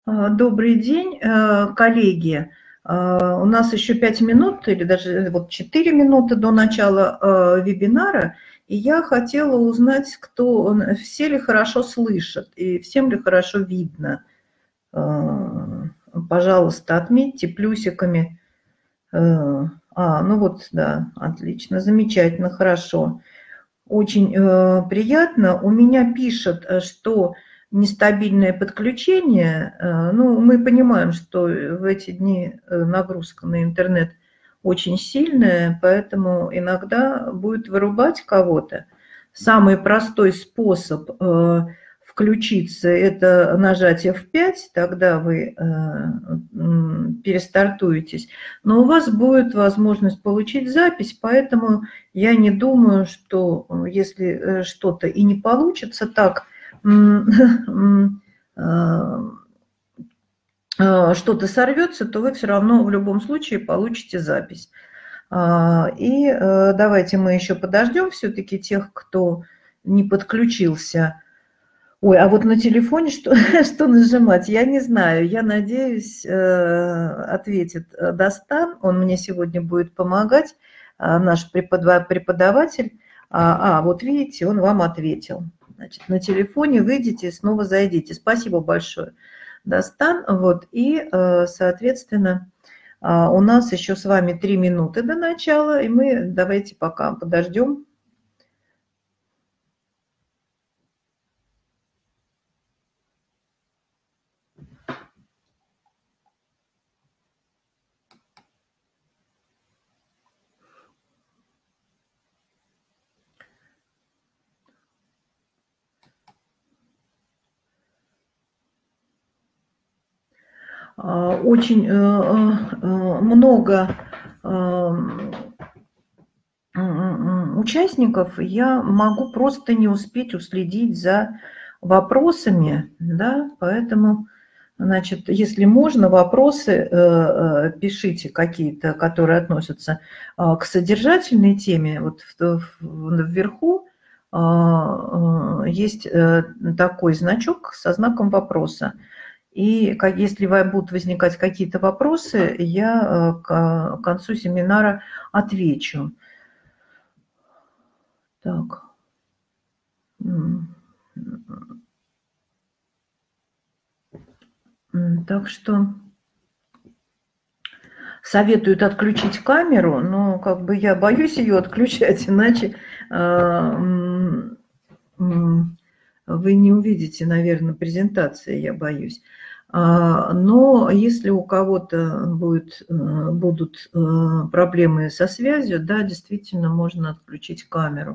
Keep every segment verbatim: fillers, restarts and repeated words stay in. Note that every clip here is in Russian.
А, Добрый день, э, коллеги. А, У нас еще пять минут или даже вот четыре минуты до начала э, вебинара, и я хотела узнать, кто, он- все ли хорошо слышат и всем ли хорошо видно. Э, Пожалуйста, отметьте плюсиками. Э, А, ну вот, да, отлично, замечательно, хорошо. Очень э, приятно. У меня пишет, э, что нестабильное подключение. Э, ну, мы понимаем, что в эти дни э, нагрузка на интернет очень сильная, поэтому иногда будет вырубать кого-то. Самый простой способ э, включиться – это нажать эф пять, тогда вы э, м, перестартуетесь. Но у вас будет возможность получить запись, поэтому я не думаю, что э, если э, что-то и не получится так, м, э, э, что-то сорвется, то вы все равно в любом случае получите запись. А, И э, давайте мы еще подождем все-таки тех, кто не подключился. Ой, а вот на телефоне что, что нажимать, я не знаю. Я надеюсь, э, ответит э, Достан. Он мне сегодня будет помогать, а, наш преподава- преподаватель. А, а, вот видите, он вам ответил. Значит, на телефоне выйдите, снова зайдите. Спасибо большое, Достан. Вот, и, э, соответственно, а, у нас еще с вами три минуты до начала, и мы давайте пока подождем. А, Очень э, э, много э, участников, я могу просто не успеть уследить за вопросами, да, поэтому, значит, если можно, вопросы э, э, пишите какие-то, которые относятся а, к содержательной теме. Вот в- в- вверху а, э, есть э, такой значок со знаком вопроса. И как, если во- будут возникать какие-то вопросы, я э, к к концу семинара отвечу. Так. М, м, Так что советуют отключить камеру, но как бы я боюсь ее отключать, иначе а, м, м, вы не увидите, наверное, презентации, я боюсь. А, Но если у кого-то будет, э, будут э, проблемы со связью, да, действительно можно отключить камеру.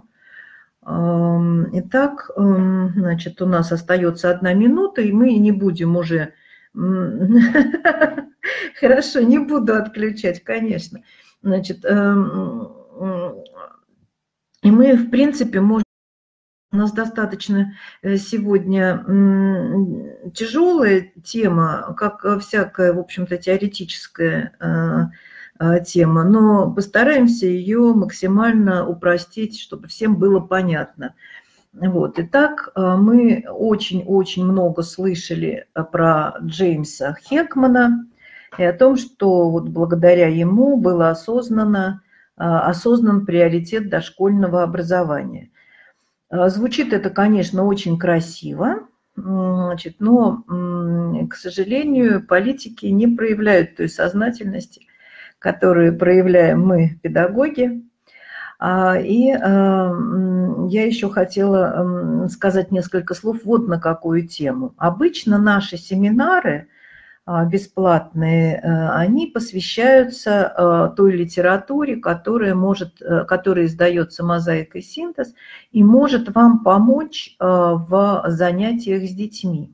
Ам, Итак, м, значит, у нас остается одна минута, и мы не будем уже... м, Хорошо, не буду отключать, конечно. Значит, эм, м, и мы, в принципе, можем... У нас достаточно э, сегодня м, тяжелая тема, как э, всякая, в общем-то, теоретическая э, э, тема, но постараемся ее максимально упростить, чтобы всем было понятно. Вот. Итак, э, мы очень-очень много слышали э, про Джеймса Хекмана и о том, что вот благодаря ему был осознанно, э, осознан приоритет дошкольного образования. Э, Звучит это, конечно, очень красиво, значит, но, м, к сожалению, политики не проявляют той сознательности, которую проявляем мы, педагоги. А, И а, м, я еще хотела м, сказать несколько слов вот на какую тему. Обычно наши семинары а, бесплатные, э, они посвящаются а, той литературе, которая может, э, которая издается «Мозаика и синтез» и может вам помочь а, в занятиях с детьми.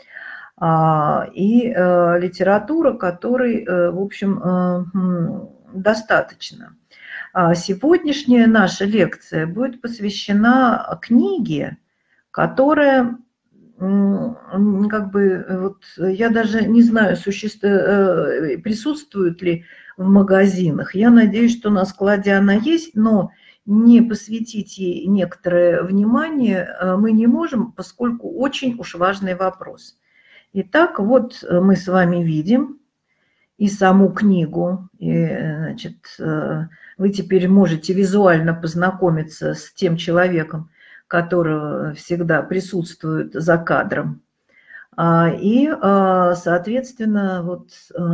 А, И э, литература, которой, э, в общем, э, м, достаточно. А Сегодняшняя наша лекция будет посвящена книге, которая, м, как бы, э, вот я даже не знаю, суще- э, присутствует ли в магазинах. Я надеюсь, что на складе она есть, но не посвятить ей некоторое внимание э, мы не можем, поскольку очень уж важный вопрос. Итак, вот мы с вами видим и саму книгу, и, значит, вы теперь можете визуально познакомиться с тем человеком, который всегда присутствует за кадром. И, соответственно, вот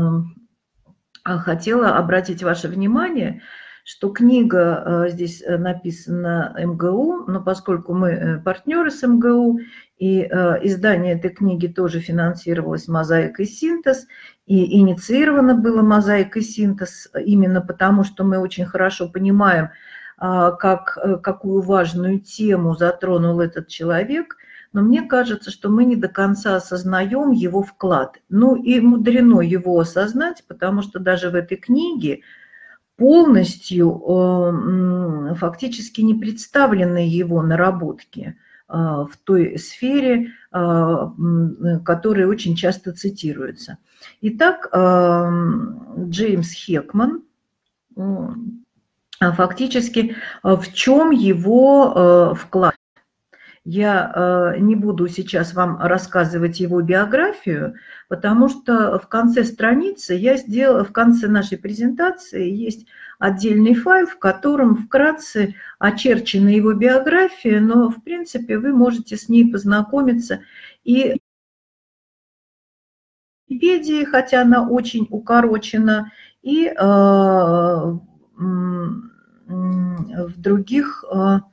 хотела обратить ваше внимание, что книга здесь написана эм гэ у, но поскольку мы партнеры с эм гэ у, и издание этой книги тоже финансировалось «Мозаика и синтез», и инициировано было «Мозаика и синтез» именно потому, что мы очень хорошо понимаем, как, какую важную тему затронул этот человек, но мне кажется, что мы не до конца осознаем его вклад. Ну и мудрено его осознать, потому что даже в этой книге полностью фактически не представлены его наработки в той сфере, которая очень часто цитируется. Итак, Джеймс Хекман, фактически в чем его вклад? Я не буду сейчас вам рассказывать его биографию, потому что в конце страницы я сделала, в конце нашей презентации есть отдельный файл, в котором вкратце очерчена его биография, но в принципе вы можете с ней познакомиться и в Википедии, хотя она очень укорочена, и э, в других...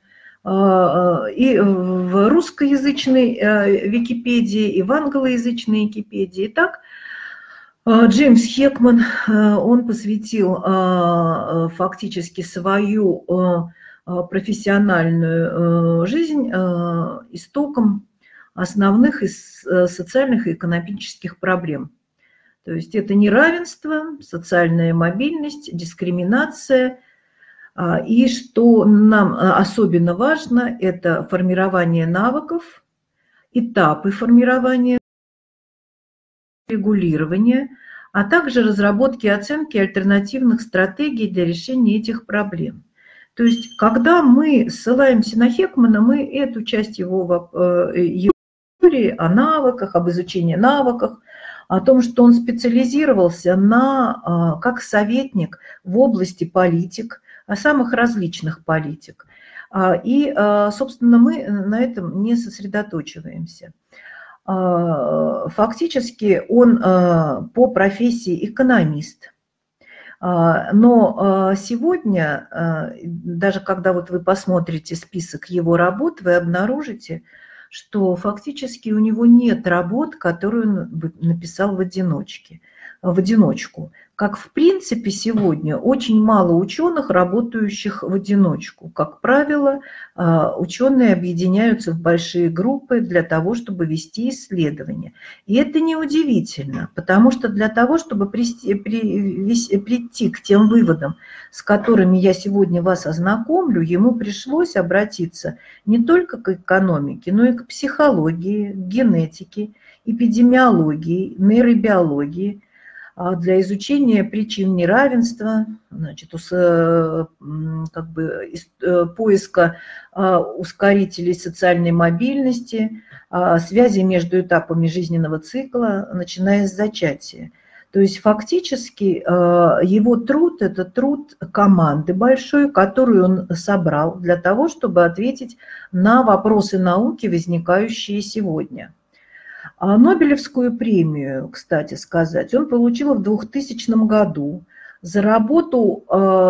и в русскоязычной Википедии, и в англоязычной Википедии. Итак, Джеймс Хекман, он посвятил фактически свою профессиональную жизнь истокам основных социальных и экономических проблем. То есть это неравенство, социальная мобильность, дискриминация. И что нам особенно важно, это формирование навыков, этапы формирования, регулирования, а также разработки и оценки альтернативных стратегий для решения этих проблем. То есть, когда мы ссылаемся на Хекмана, мы эту часть его, его теории о навыках, об изучении навыков, о том, что он специализировался на, как советник в области политик, самых различных политик. И, собственно, мы на этом не сосредоточиваемся. Фактически он по профессии экономист. Но сегодня, даже когда вот вы посмотрите список его работ, вы обнаружите, что фактически у него нет работ, которые он написал в одиночке, в одиночку. Как в принципе сегодня очень мало ученых, работающих в одиночку. Как правило, ученые объединяются в большие группы для того, чтобы вести исследования. И это неудивительно, потому что для того, чтобы прийти, прийти к тем выводам, с которыми я сегодня вас ознакомлю, ему пришлось обратиться не только к экономике, но и к психологии, к генетике, эпидемиологии, нейробиологии, для изучения причин неравенства, значит, как бы, поиска ускорителей социальной мобильности, связи между этапами жизненного цикла, начиная с зачатия. То есть фактически его труд – это труд команды большой, которую он собрал для того, чтобы ответить на вопросы науки, возникающие сегодня. А Нобелевскую премию, кстати сказать, он получил в двухтысячном году за работу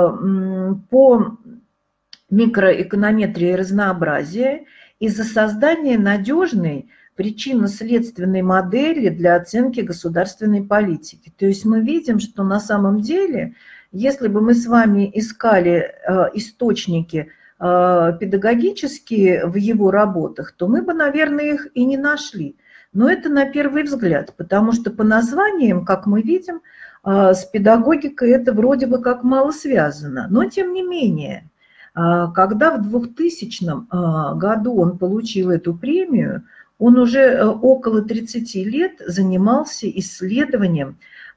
по микроэконометрии разнообразия и за создание надежной причинно-следственной модели для оценки государственной политики. То есть мы видим, что на самом деле, если бы мы с вами искали источники педагогические в его работах, то мы бы, наверное, их и не нашли. Но это на первый взгляд, потому что по названиям, как мы видим, с педагогикой это вроде бы как мало связано. Но тем не менее, когда в двухтысячном году он получил эту премию, он уже около тридцати лет занимался исследованием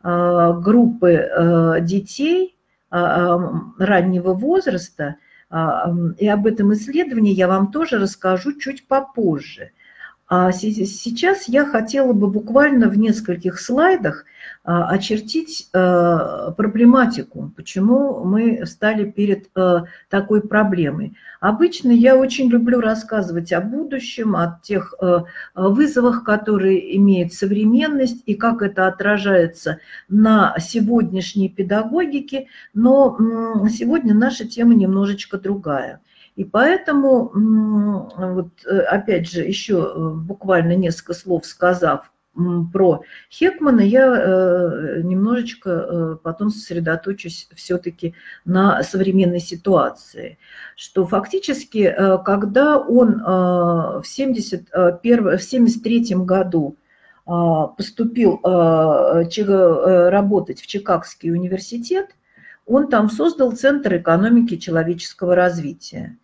группы детей раннего возраста, и об этом исследовании я вам тоже расскажу чуть попозже. А сейчас я хотела бы буквально в нескольких слайдах очертить проблематику, почему мы стали перед такой проблемой. Обычно я очень люблю рассказывать о будущем, о тех вызовах, которые имеет современность и как это отражается на сегодняшней педагогике, но сегодня наша тема немножечко другая. И поэтому, вот, опять же, еще буквально несколько слов сказав про Хекмана, я немножечко потом сосредоточусь все-таки на современной ситуации. Что фактически, когда он в семьдесят третьем году поступил работать в Чикагский университет, он там создал Центр экономики человеческого развития.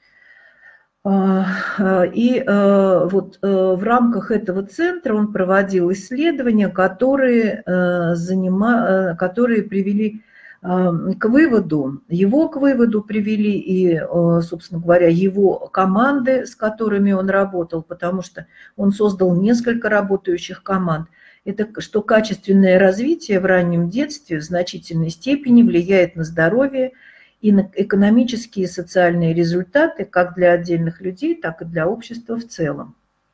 И вот в рамках этого центра он проводил исследования, которые, занима... которые привели к выводу, его к выводу привели и, собственно говоря, его команды, с которыми он работал, потому что он создал несколько работающих команд. Это что качественное развитие в раннем детстве в значительной степени влияет на здоровье и на экономические и социальные результаты как для отдельных людей, так и для общества в целом.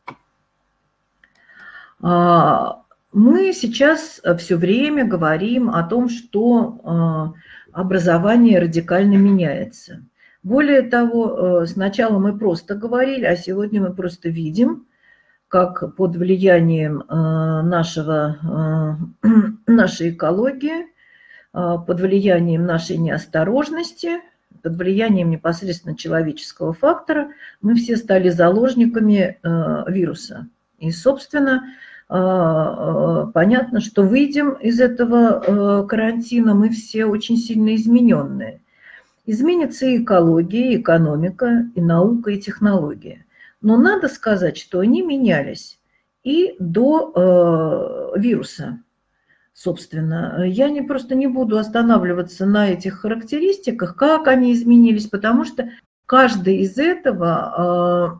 Мы сейчас все время говорим о том, что образование радикально меняется. Более того, сначала мы просто говорили, а сегодня мы просто видим, как под влиянием нашего, нашей экологии, под влиянием нашей неосторожности, под влиянием непосредственно человеческого фактора, мы все стали заложниками вируса. И, собственно, понятно, что выйдем из этого карантина мы все очень сильно измененные. Изменится и экология, и экономика, и наука, и технология. Но надо сказать, что они менялись и до вируса. Собственно, я не, просто не буду останавливаться на этих характеристиках, как они изменились, потому что каждый из этого,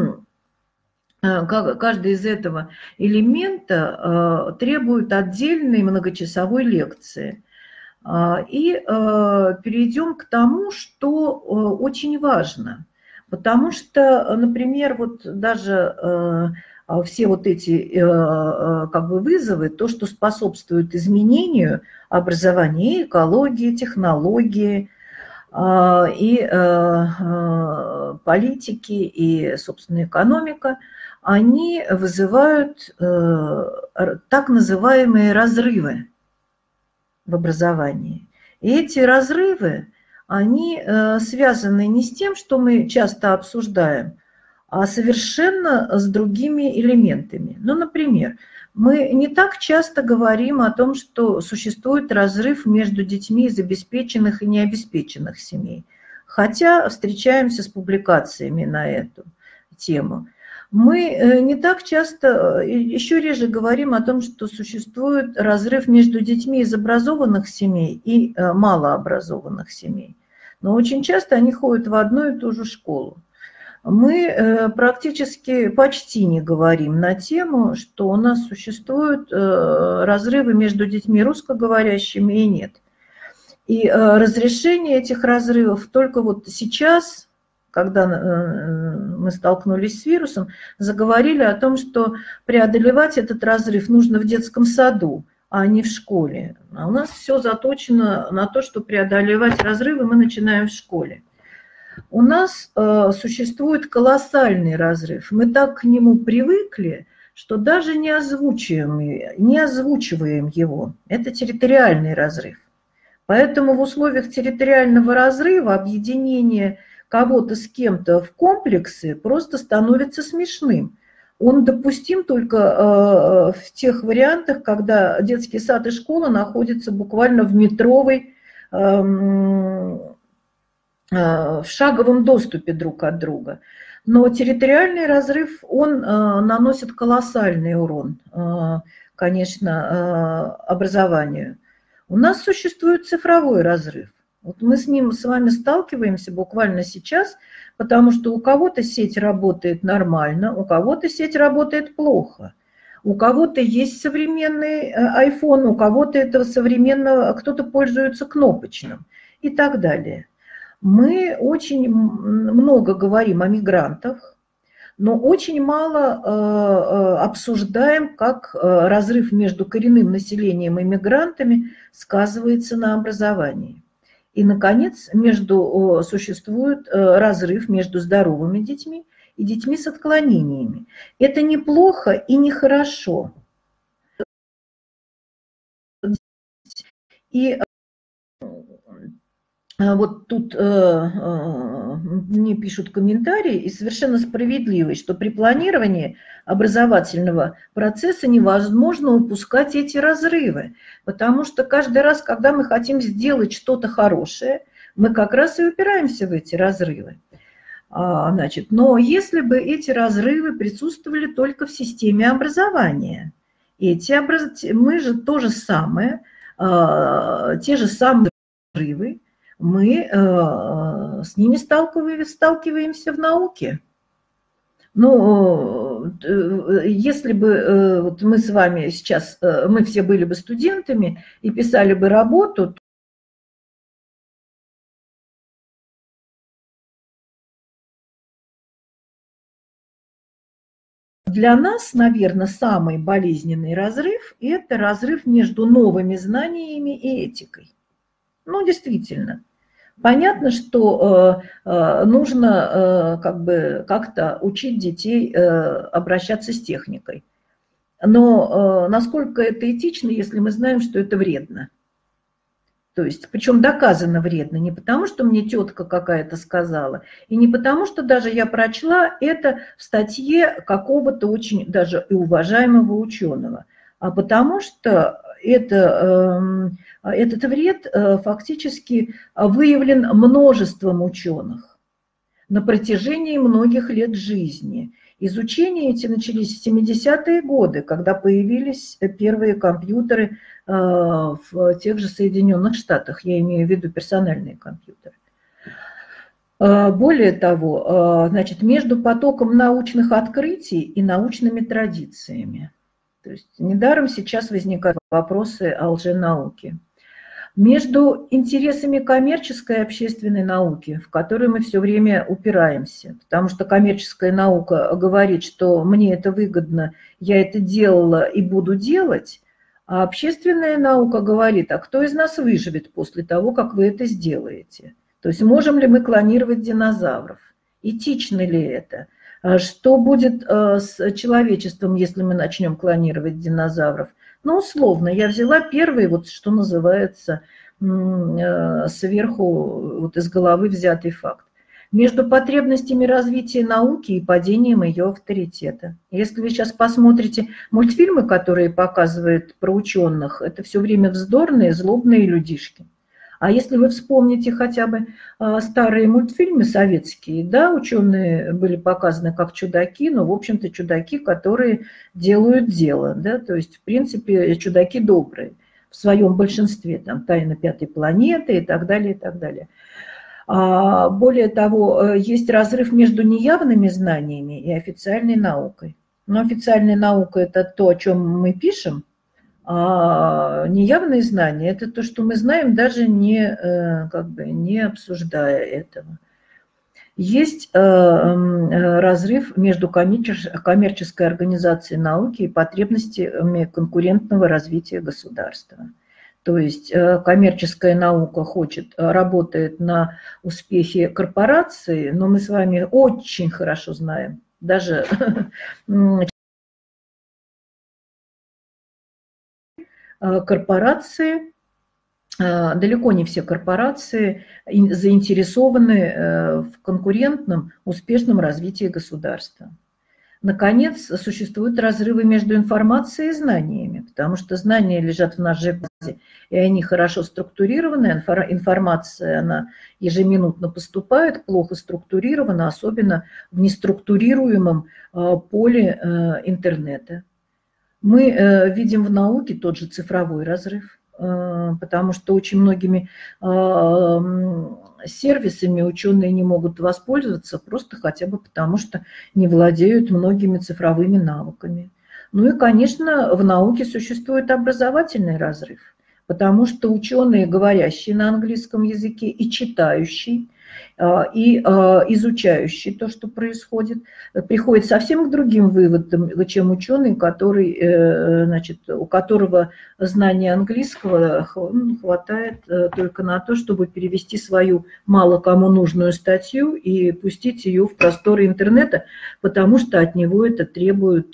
каждый из этого элемента требует отдельной многочасовой лекции. И перейдем к тому, что очень важно. Потому что, например, вот даже все вот эти как бы вызовы, то, что способствует изменению образования, экологии, технологии, и политики, и, собственно, экономика, они вызывают так называемые разрывы в образовании. И эти разрывы, они связаны не с тем, что мы часто обсуждаем, а совершенно с другими элементами. Ну, например, мы не так часто говорим о том, что существует разрыв между детьми из обеспеченных и необеспеченных семей, хотя встречаемся с публикациями на эту тему. Мы не так часто, еще реже говорим о том, что существует разрыв между детьми из образованных семей и малообразованных семей. Но очень часто они ходят в одну и ту же школу. Мы практически почти не говорим на тему, что у нас существуют разрывы между детьми русскоговорящими и нет. И разрешение этих разрывов только вот сейчас, когда мы столкнулись с вирусом, заговорили о том, что преодолевать этот разрыв нужно в детском саду, а не в школе. А у нас все заточено на то, что преодолевать разрывы мы начинаем в школе. У нас э, существует колоссальный разрыв. Мы так к нему привыкли, что даже не озвучиваем, не озвучиваем его. Это территориальный разрыв. Поэтому в условиях территориального разрыва объединение кого-то с кем-то в комплексы просто становится смешным. Он допустим только э, в тех вариантах, когда детский сад и школа находятся буквально в метровой э, в шаговом доступе друг от друга. Но территориальный разрыв, он наносит колоссальный урон, конечно, образованию. У нас существует цифровой разрыв. Вот мы с ним с вами сталкиваемся буквально сейчас, потому что у кого-то сеть работает нормально, у кого-то сеть работает плохо. У кого-то есть современный iPhone, у кого-то этого современного, кто-то пользуется кнопочным и так далее. Мы очень много говорим о мигрантах, но очень мало обсуждаем, как разрыв между коренным населением и мигрантами сказывается на образовании. И, наконец, между, существует разрыв между здоровыми детьми и детьми с отклонениями. Это неплохо и нехорошо. И вот тут мне пишут комментарии, и совершенно справедливый, что при планировании образовательного процесса невозможно упускать эти разрывы, потому что каждый раз, когда мы хотим сделать что-то хорошее, мы как раз и упираемся в эти разрывы. Значит, но если бы эти разрывы присутствовали только в системе образования, эти образ... мы же то же самое, те же самые разрывы, мы с ними сталкиваемся, сталкиваемся в науке. Ну, если бы вот мы с вами сейчас, мы все были бы студентами и писали бы работу, для нас, наверное, самый болезненный разрыв – это разрыв между новыми знаниями и этикой. Ну, действительно. Понятно, что э, нужно э, как бы как-то учить детей э, обращаться с техникой. Но э, насколько это этично, если мы знаем, что это вредно? То есть, причем доказано вредно, не потому, что мне тетка какая-то сказала, и не потому, что даже я прочла это в статье какого-то очень даже и уважаемого ученого, а потому что это, этот вред фактически выявлен множеством ученых на протяжении многих лет жизни. Изучения эти начались в семидесятые годы, когда появились первые компьютеры в тех же Соединенных Штатах, я имею в виду персональные компьютеры. Более того, значит, между потоком научных открытий и научными традициями. То есть недаром сейчас возникают вопросы о лженауке. Между интересами коммерческой и общественной науки, в которой мы все время упираемся, потому что коммерческая наука говорит, что мне это выгодно, я это делала и буду делать, а общественная наука говорит, а кто из нас выживет после того, как вы это сделаете? То есть можем ли мы клонировать динозавров? Этично ли это? Что будет с человечеством, если мы начнем клонировать динозавров? Ну, условно, я взяла первый, вот что называется, сверху, вот из головы взятый факт. Между потребностями развития науки и падением ее авторитета. Если вы сейчас посмотрите мультфильмы, которые показывают про ученых, это все время вздорные, злобные людишки. А если вы вспомните хотя бы старые мультфильмы советские, да, ученые были показаны как чудаки, но, в общем-то, чудаки, которые делают дело, да, то есть, в принципе, чудаки добрые в своем большинстве, там, «Тайна пятой планеты» и так далее, и так далее. А, более того, есть разрыв между неявными знаниями и официальной наукой. Но официальная наука – это то, о чем мы пишем, а неявные знания – это то, что мы знаем, даже не, как бы, не обсуждая этого. Есть разрыв между коммерческой организацией науки и потребностями конкурентного развития государства. То есть коммерческая наука хочет, работает на успехе корпорации, но мы с вами очень хорошо знаем, даже корпорации, далеко не все корпорации заинтересованы в конкурентном, успешном развитии государства. Наконец, существуют разрывы между информацией и знаниями, потому что знания лежат в нашей базе, и они хорошо структурированы, информация, она ежеминутно поступает, плохо структурирована, особенно в неструктурируемом поле интернета. Мы видим в науке тот же цифровой разрыв, потому что очень многими сервисами ученые не могут воспользоваться просто хотя бы потому, что не владеют многими цифровыми навыками. Ну и, конечно, в науке существует образовательный разрыв, потому что ученые, говорящие на английском языке и читающие, и изучающий то, что происходит, приходит совсем к другим выводам, чем ученый, который, значит, у которого знания английского хватает только на то, чтобы перевести свою мало кому нужную статью и пустить ее в просторы интернета, потому что от него это требует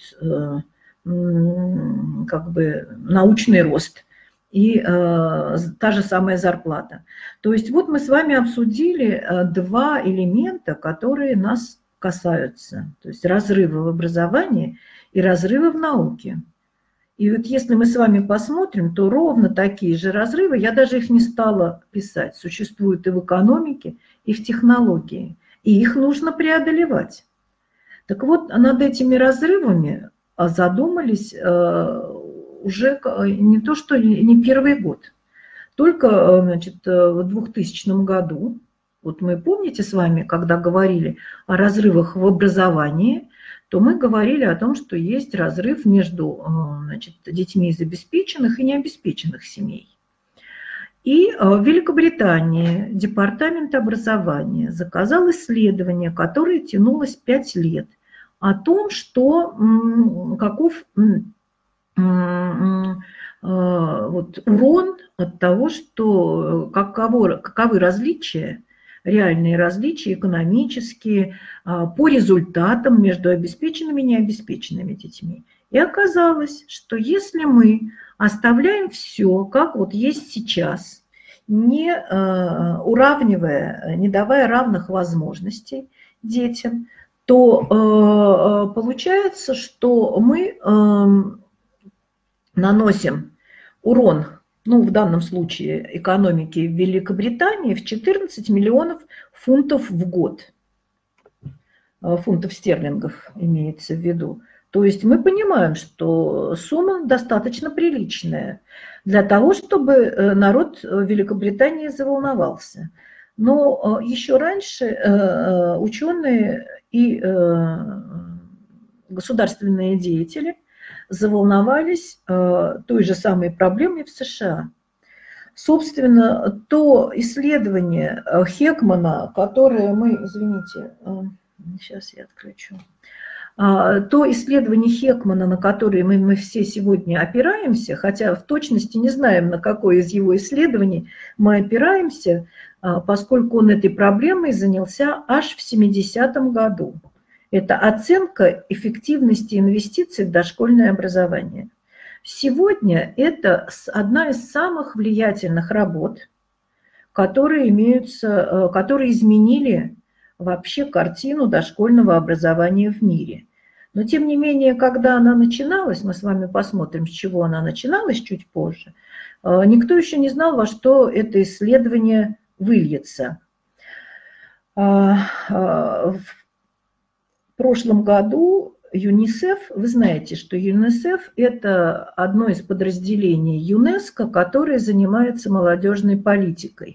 как бы научный рост и э, та же самая зарплата. То есть вот мы с вами обсудили э, два элемента, которые нас касаются. То есть разрыва в образовании и разрыва в науке. И вот если мы с вами посмотрим, то ровно такие же разрывы, я даже их не стала писать, существуют и в экономике, и в технологии. И их нужно преодолевать. Так вот, над этими разрывами задумались э, уже не то, что не первый год. Только, значит, в двухтысячном году, вот мы помните с вами, когда говорили о разрывах в образовании, то мы говорили о том, что есть разрыв между, значит, детьми из обеспеченных и необеспеченных семей. И в Великобритании департамент образования заказал исследование, которое тянулось пять лет, о том, что каков вот, урон от того, что каково, каковы различия, реальные различия экономические по результатам между обеспеченными и необеспеченными детьми. И оказалось, что если мы оставляем все, как вот есть сейчас, не уравнивая, не давая равных возможностей детям, то получается, что мы наносим урон, ну, в данном случае экономики в Великобритании, в четырнадцать миллионов фунтов в год. Фунтов стерлингов имеется в виду. То есть мы понимаем, что сумма достаточно приличная для того, чтобы народ Великобритании заволновался. Но еще раньше ученые и государственные деятели заволновались той же самой проблемой в США. Собственно, то исследование Хекмана, которое мы, извините, сейчас я отключу, то исследование Хекмана, на которое мы, мы все сегодня опираемся, хотя в точности не знаем, на какое из его исследований мы опираемся, поскольку он этой проблемой занялся аж в семидесятом году. Это оценка эффективности инвестиций в дошкольное образование. Сегодня это одна из самых влиятельных работ, которые, имеются, которые изменили вообще картину дошкольного образования в мире. Но тем не менее, когда она начиналась, мы с вами посмотрим, с чего она начиналась чуть позже, никто еще не знал, во что это исследование выльется. В прошлом году ЮНИСЕФ, вы знаете, что ЮНИСЕФ – это одно из подразделений ЮНЕСКО, которое занимается молодежной политикой,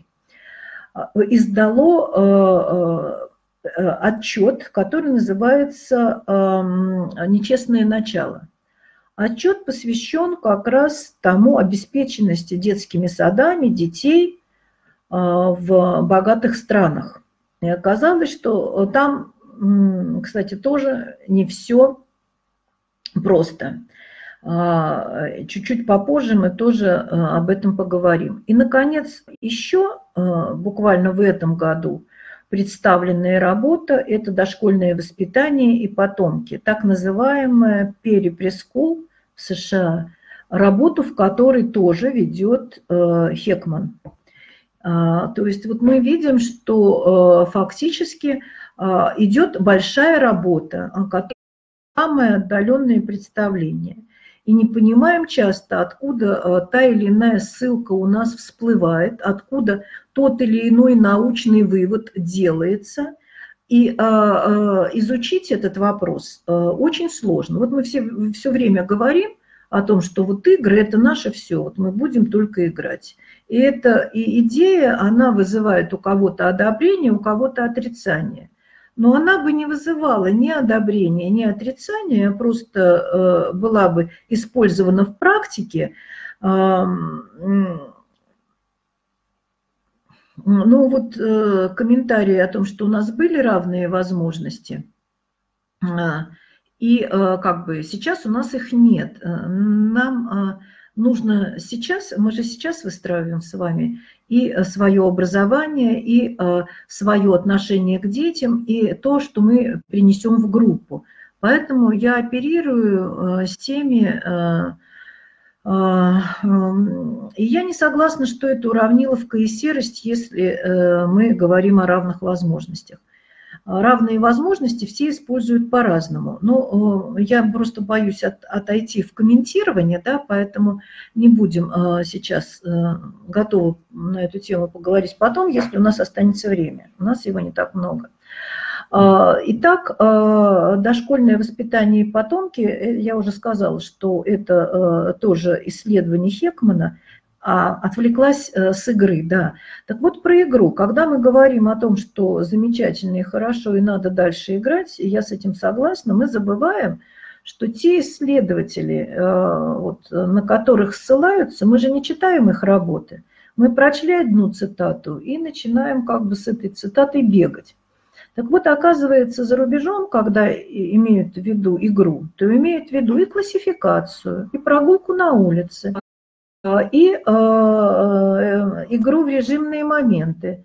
издало отчет, который называется «Нечестное начало». Отчет посвящен как раз тому обеспеченности детскими садами детей в богатых странах. И оказалось, что там, кстати, тоже не все просто. Чуть-чуть попозже мы тоже об этом поговорим. И, наконец, еще буквально в этом году представленная работа – это дошкольное воспитание и потомки, так называемая Перри-Прескул в США, работу, в которой тоже ведет Хекман. То есть вот мы видим, что фактически идет большая работа, которая самое отдаленное представление. И не понимаем часто, откуда та или иная ссылка у нас всплывает, откуда тот или иной научный вывод делается. И изучить этот вопрос очень сложно. Вот мы все, все время говорим о том, что вот игры – это наше все, вот мы будем только играть. И эта и идея, она вызывает у кого-то одобрение, у кого-то отрицание. Но она бы не вызывала ни одобрения, ни отрицания, просто э, была бы использована в практике. Э, ну вот э, комментарии о том, что у нас были равные возможности, э, и э, как бы сейчас у нас их нет. Нам э, нужно сейчас, мы же сейчас выстраиваем с вами и свое образование, и э, свое отношение к детям, и то, что мы принесем в группу. Поэтому я оперирую э, с теми... Э, И я не согласна, что это уравниловка и серость, если мы говорим о равных возможностях. Равные возможности все используют по-разному. Но я просто боюсь от, отойти в комментирование, да, поэтому не будем сейчас готовы на эту тему поговорить потом, если у нас останется время. У нас его не так много. Итак, дошкольное воспитание и потомки, я уже сказала, что это тоже исследование Хекмана, а отвлеклась с игры, да. Так вот, про игру. Когда мы говорим о том, что замечательно и хорошо, и надо дальше играть, и я с этим согласна, мы забываем, что те исследователи, вот, на которых ссылаются, мы же не читаем их работы. Мы прочли одну цитату и начинаем как бы с этой цитатой бегать. Так вот, оказывается, за рубежом, когда имеют в виду игру, то имеют в виду и классификацию, и прогулку на улице, и э, игру в режимные моменты.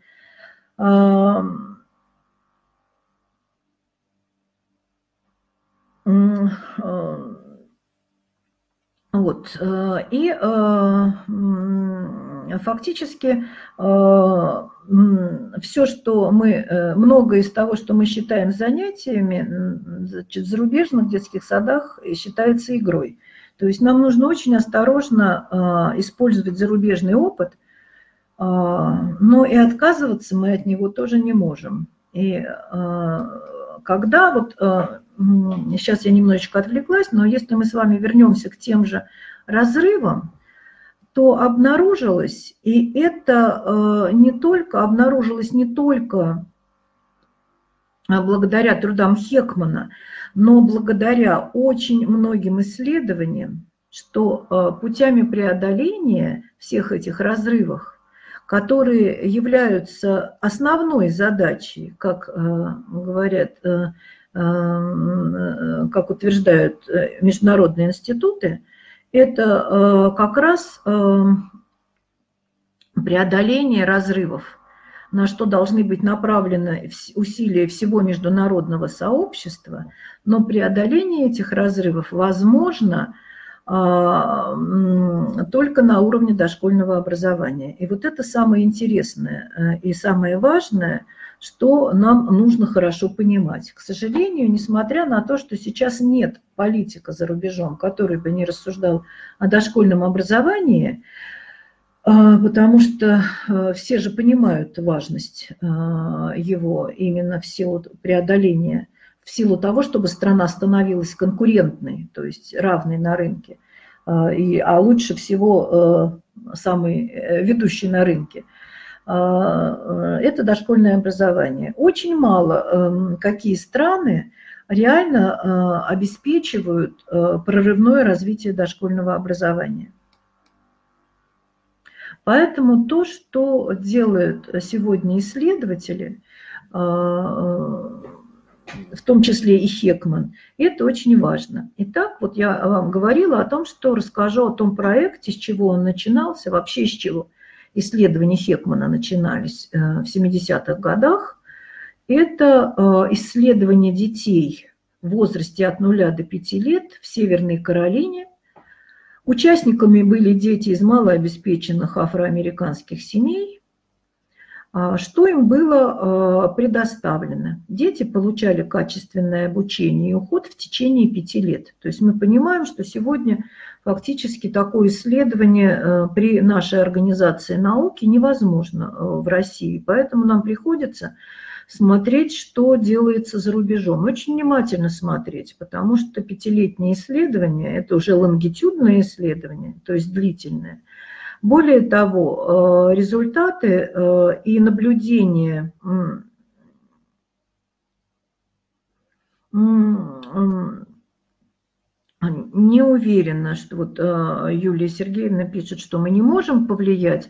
Вот. И фактически все, что мы, многое из того, что мы считаем занятиями, значит, в зарубежных детских садах считается игрой. То есть нам нужно очень осторожно использовать зарубежный опыт, но и отказываться мы от него тоже не можем. И когда вот, сейчас я немножечко отвлеклась, но если мы с вами вернемся к тем же разрывам, то обнаружилось, и это не только, обнаружилось не только благодаря трудам Хекмана, но благодаря очень многим исследованиям, что путями преодоления всех этих разрывов, которые являются основной задачей, как говорят, как утверждают международные институты, это как раз преодоление разрывов, на что должны быть направлены усилия всего международного сообщества, но преодоление этих разрывов возможно только на уровне дошкольного образования. И вот это самое интересное и самое важное, что нам нужно хорошо понимать. К сожалению, несмотря на то, что сейчас нет политика за рубежом, который бы не рассуждал о дошкольном образовании, потому что все же понимают важность его именно в силу преодоления, в силу того, чтобы страна становилась конкурентной, то есть равной на рынке, и, а лучше всего самый ведущий на рынке. Это дошкольное образование. Очень мало какие страны реально обеспечивают прорывное развитие дошкольного образования. Поэтому то, что делают сегодня исследователи, в том числе и Хекман, это очень важно. Итак, вот я вам говорила о том, что расскажу о том проекте, с чего он начинался, вообще с чего исследования Хекмана начинались в семидесятых годах. Это исследование детей в возрасте от нуля до пяти лет в Северной Каролине. Участниками были дети из малообеспеченных афроамериканских семей. Что им было предоставлено? Дети получали качественное обучение и уход в течение пяти лет. То есть мы понимаем, что сегодня фактически такое исследование при нашей организации науки невозможно в России. Поэтому нам приходится смотреть, что делается за рубежом. Очень внимательно смотреть, потому что пятилетние исследования – это уже лонгитюдное исследование, то есть длительное. Более того, результаты и наблюдения не уверена, что вот Юлия Сергеевна пишет, что мы не можем повлиять.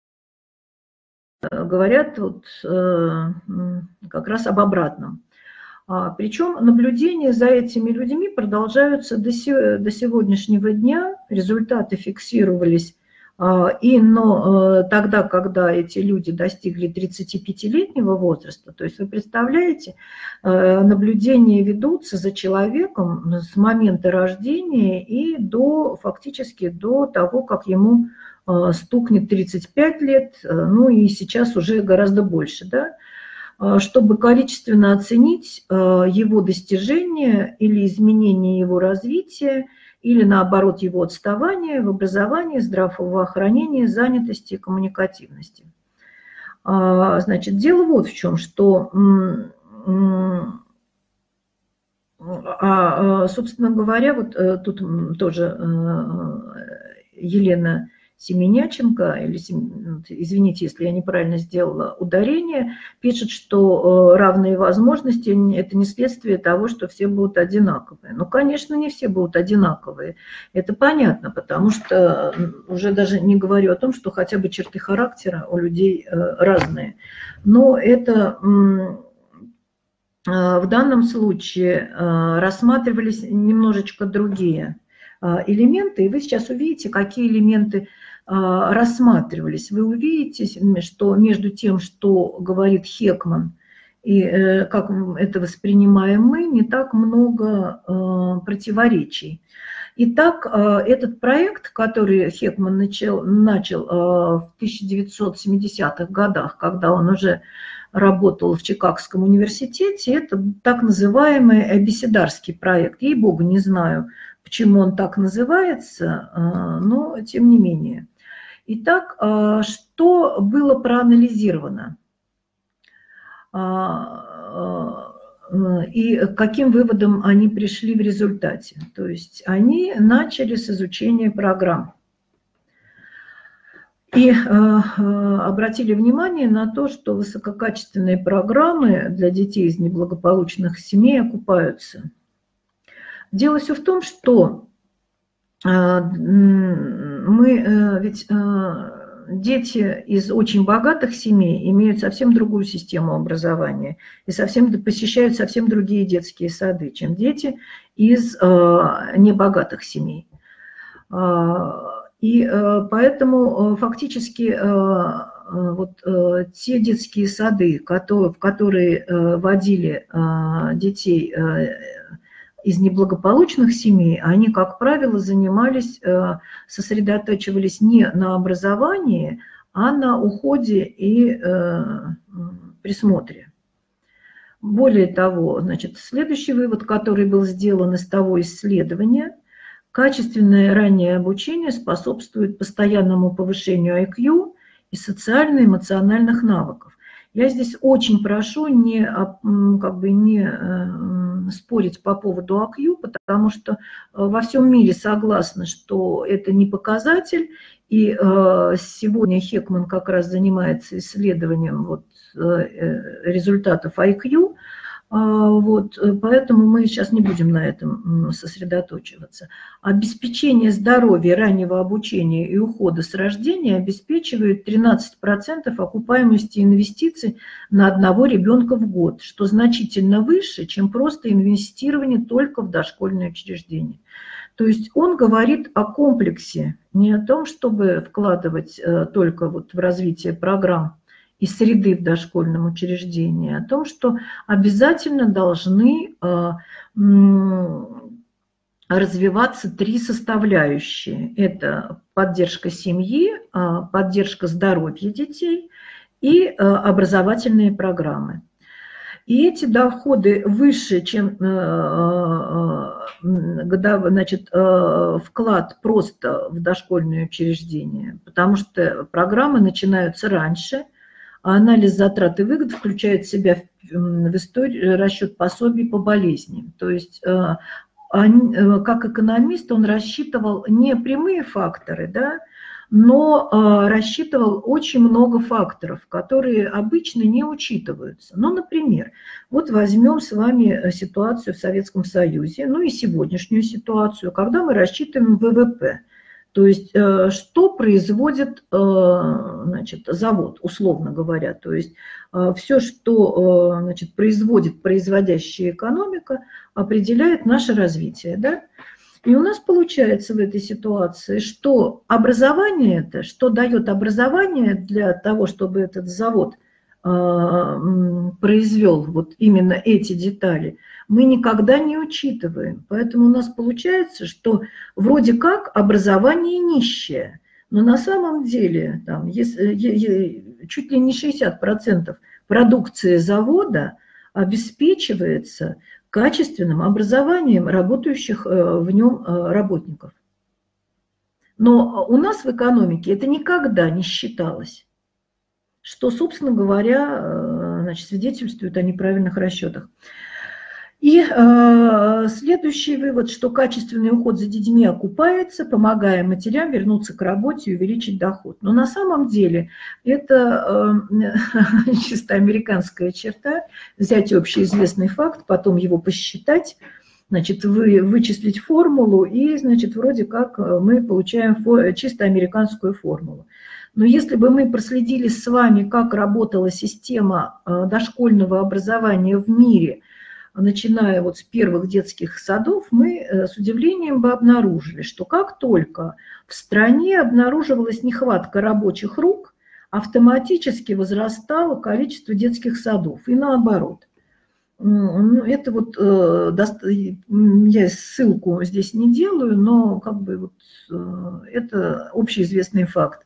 Говорят вот как раз об обратном. Причем наблюдения за этими людьми продолжаются до сегодняшнего дня. Результаты фиксировались и но тогда, когда эти люди достигли тридцатипятилетнего возраста. То есть вы представляете, наблюдения ведутся за человеком с момента рождения и до, фактически до того, как ему стукнет тридцать пять лет, ну и сейчас уже гораздо больше, да, чтобы количественно оценить его достижения или изменение его развития, или наоборот его отставание в образовании, здравоохранении, занятости и коммуникативности. Значит, дело вот в чем, что, собственно говоря, вот тут тоже Елена Семеняченко, или, извините, если я неправильно сделала ударение, пишет, что равные возможности – это не следствие того, что все будут одинаковые. Ну, конечно, не все будут одинаковые. Это понятно, потому что уже даже не говорю о том, что хотя бы черты характера у людей разные. Но это в данном случае рассматривались немножечко другие элементы, и вы сейчас увидите, какие элементы рассматривались. Вы увидите, что между тем, что говорит Хекман, и как это воспринимаем мы, не так много противоречий. Итак, этот проект, который Хекман начал, начал в тысяча девятьсот семидесятых годах, когда он уже работал в Чикагском университете, это так называемый абеседарский проект. Ей-богу, не знаю, почему он так называется, но тем не менее. Итак, что было проанализировано и к каким выводам они пришли в результате? То есть они начали с изучения программ и обратили внимание на то, что высококачественные программы для детей из неблагополучных семей окупаются. Дело все в том, что мы, ведь дети из очень богатых семей имеют совсем другую систему образования и совсем, посещают совсем другие детские сады, чем дети из небогатых семей. И поэтому фактически вот те детские сады, в которые водили детей из неблагополучных семей, они, как правило, занимались, сосредотачивались не на образовании, а на уходе и присмотре. Более того, значит, следующий вывод, который был сделан из того исследования: качественное раннее обучение способствует постоянному повышению ай кью и социально-эмоциональных навыков. Я здесь очень прошу не, как бы не спорить по поводу ай кью, потому что во всем мире согласны, что это не показатель. И сегодня Хекман как раз занимается исследованием вот результатов ай кью. Вот, поэтому мы сейчас не будем на этом сосредоточиваться. Обеспечение здоровья, раннего обучения и ухода с рождения обеспечивает тринадцать процентов окупаемости инвестиций на одного ребенка в год, что значительно выше, чем просто инвестирование только в дошкольное учреждение. То есть он говорит о комплексе, не о том, чтобы вкладывать только вот в развитие программ и среды в дошкольном учреждении, о том, что обязательно должны развиваться три составляющие. Это поддержка семьи, поддержка здоровья детей и образовательные программы. И эти доходы выше, чем годовой, значит, вклад просто в дошкольное учреждение, потому что программы начинаются раньше, А анализ затрат и выгод включает в себя в историю расчет пособий по болезни. То есть как экономист он рассчитывал не прямые факторы, да, но рассчитывал очень много факторов, которые обычно не учитываются. Ну, например, вот возьмем с вами ситуацию в Советском Союзе, ну и сегодняшнюю ситуацию, когда мы рассчитываем вэ вэ пэ. То есть что производит, значит, завод, условно говоря. То есть все, что, значит, производит производящая экономика, определяет наше развитие. Да? И у нас получается в этой ситуации, что образование это, что дает образование для того, чтобы этот завод произвел вот именно эти детали, мы никогда не учитываем. Поэтому у нас получается, что вроде как образование нищее, но на самом деле там, если, чуть ли не шестьдесят процентов продукции завода обеспечивается качественным образованием работающих в нем работников. Но у нас в экономике это никогда не считалось, что, собственно говоря, значит, свидетельствует о неправильных расчетах. И э, следующий вывод, что качественный уход за детьми окупается, помогая матерям вернуться к работе и увеличить доход. Но на самом деле это э, чисто американская черта, взять общеизвестный факт, потом его посчитать, значит, вы, вычислить формулу, и, значит, вроде как мы получаем фо, чисто американскую формулу. Но если бы мы проследили с вами, как работала система э, дошкольного образования в мире, начиная вот с первых детских садов, мы с удивлением бы обнаружили, что как только в стране обнаруживалась нехватка рабочих рук, автоматически возрастало количество детских садов. И наоборот. Это вот, я ссылку здесь не делаю, но как бы вот это общеизвестный факт.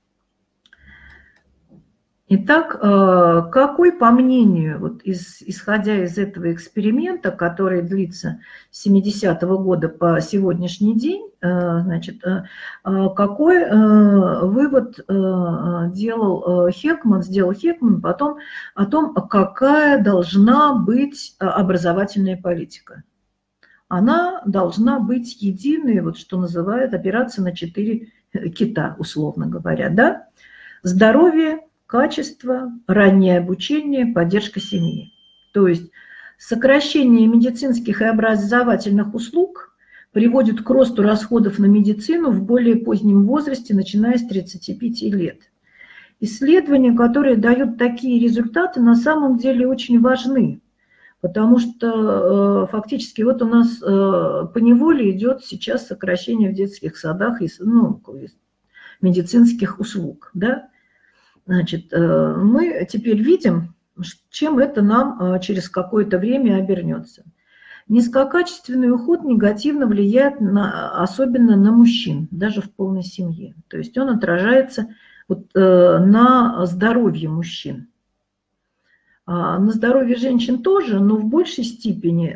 Итак, какой, по мнению, вот из, исходя из этого эксперимента, который длится с семидесятого года по сегодняшний день, значит, какой вывод делал Хекман, сделал Хекман потом о том, какая должна быть образовательная политика? Она должна быть единой, вот что называют, опираться на четыре кита, условно говоря, да? Здоровье, качество, раннее обучение, поддержка семьи. То есть сокращение медицинских и образовательных услуг приводит к росту расходов на медицину в более позднем возрасте, начиная с тридцати пяти лет. Исследования, которые дают такие результаты, на самом деле очень важны, потому что фактически вот у нас поневоле идет сейчас сокращение в детских садах и, ну, медицинских услуг, да? Значит, мы теперь видим, чем это нам через какое-то время обернется. Низкокачественный уход негативно влияет на, особенно на мужчин, даже в полной семье. То есть он отражается вот, на здоровье мужчин. На здоровье женщин тоже, но в большей степени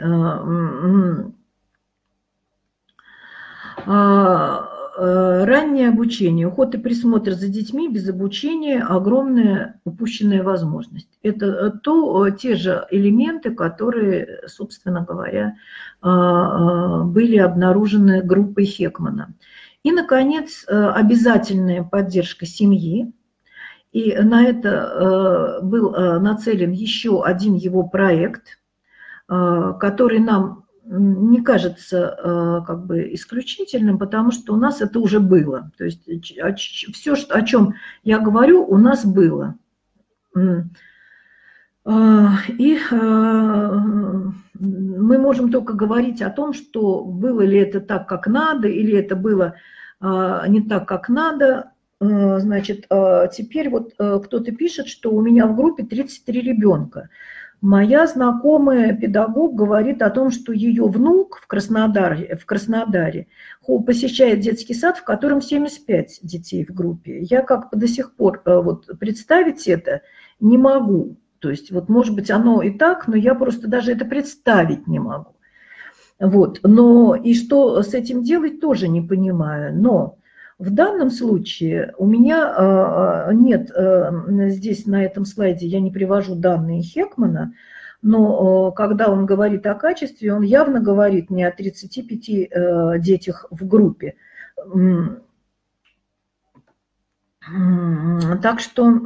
раннее обучение, уход и присмотр за детьми без обучения – огромная упущенная возможность. Это то, те же элементы, которые, собственно говоря, были обнаружены группой Хекмана. И, наконец, обязательная поддержка семьи. И на это был нацелен еще один его проект, который нам не кажется как бы исключительным, потому что у нас это уже было. То есть все, о чем я говорю, у нас было. И мы можем только говорить о том, что было ли это так, как надо, или это было не так, как надо. Значит, теперь вот кто-то пишет, что у меня в группе тридцать три ребенка. Моя знакомая педагог говорит о том, что ее внук в Краснодаре, в Краснодаре посещает детский сад, в котором семьдесят пять детей в группе. Я как-то до сих пор вот представить это не могу. То есть вот может быть оно и так, но я просто даже это представить не могу. Вот. Но и что с этим делать, тоже не понимаю. Но В данном случае у меня нет, здесь на этом слайде я не привожу данные Хекмана, но когда он говорит о качестве, он явно говорит не о тридцати пяти детях в группе. Так что